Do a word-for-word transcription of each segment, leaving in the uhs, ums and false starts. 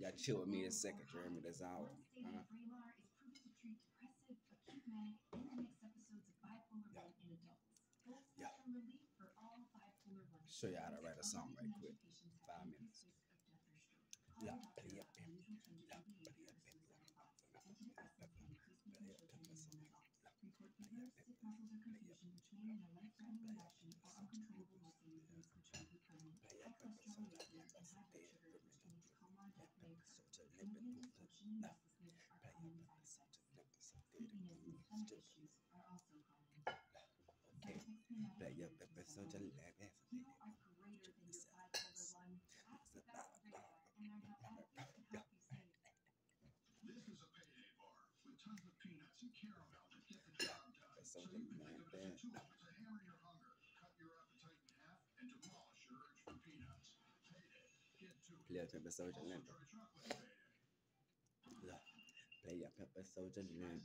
Y'all chill with me a second, Jeremy. That's all. Uh, yeah. Show you how to write a song right quick. Five minutes. La, play up, la, play up, la, play up, okay. Play your pepper so just let it. This is a payday bar with tons of peanuts and caramel to get the job done. So you can pick up as a tool to hammer your hunger, cut your appetite in half, and demolish your urge for peanuts. Payday. Get to it. Play your pepper soldier limp. Play your pepper soldier limp.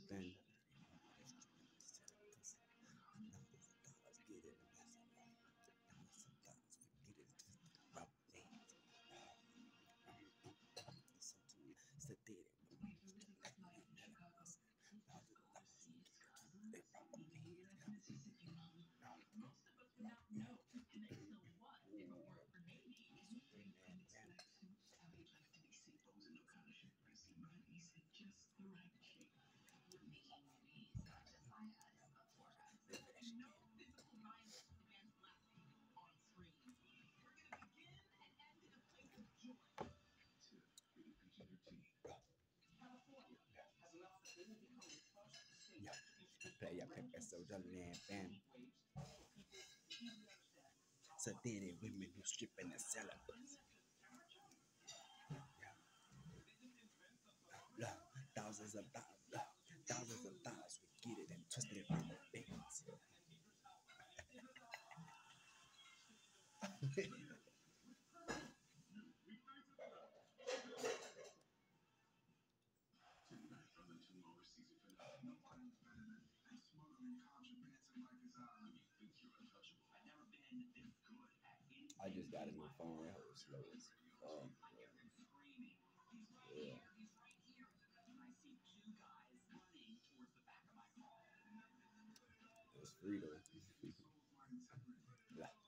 Play your pepper soldier lamp. So did it women who stripping and selling pussy. Yeah. Thousands of dollars, thousands of dollars, we get it and twist it from the bands. I just got a new phone. That was slow as um, yeah. It was free though. Blah.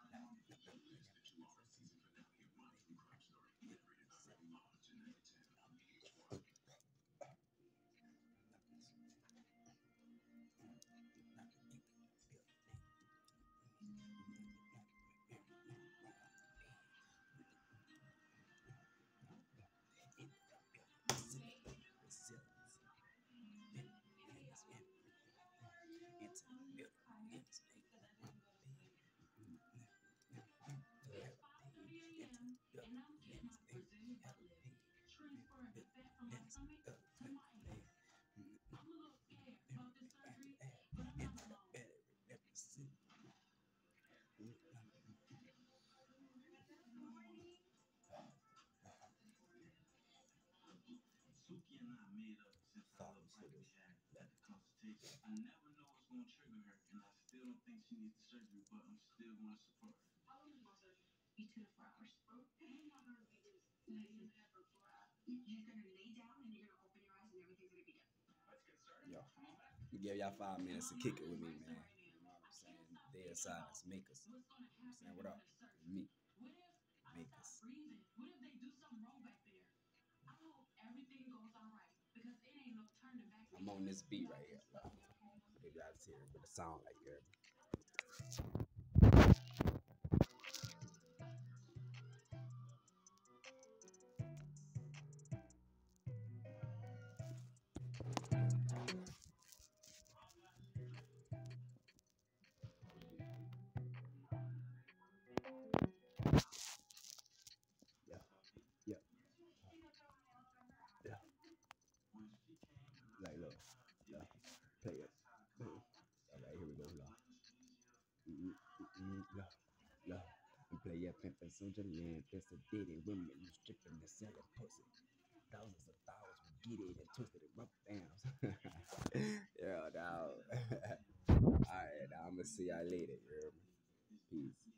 I never know what's going to trigger her, and I still don't think she needs the surgery, but I'm still going to support her. How long is my surgery? Be two to four hours. You're not going to be laying there for four hours. You're going to lay down, and you're going to open your eyes, and everything's going to be done. Let's get started. Yo, you give y'all five minutes to kick it with me, man. You know what I'm saying? Dead silence, Makus. You know what I'm saying? What up? Me. Makus. What if they do something wrong back there? I hope everything goes all right, because it ain't no turning back. I'm on this beat right here. Maybe I'll see it with a sound like that. Yeah, yeah, yeah. Like, look, yeah. Play it. Play it. All right, here we go. Look. Mm-hmm, mm-hmm, look, look. And play your pimpin' soldier land. That's a ditty. Women you stripping and selling pussy. Thousands of dollars we get it and twisted it rubber bands. Yeah, dog. All right, now I'm gonna see y'all later. You hear me? Peace.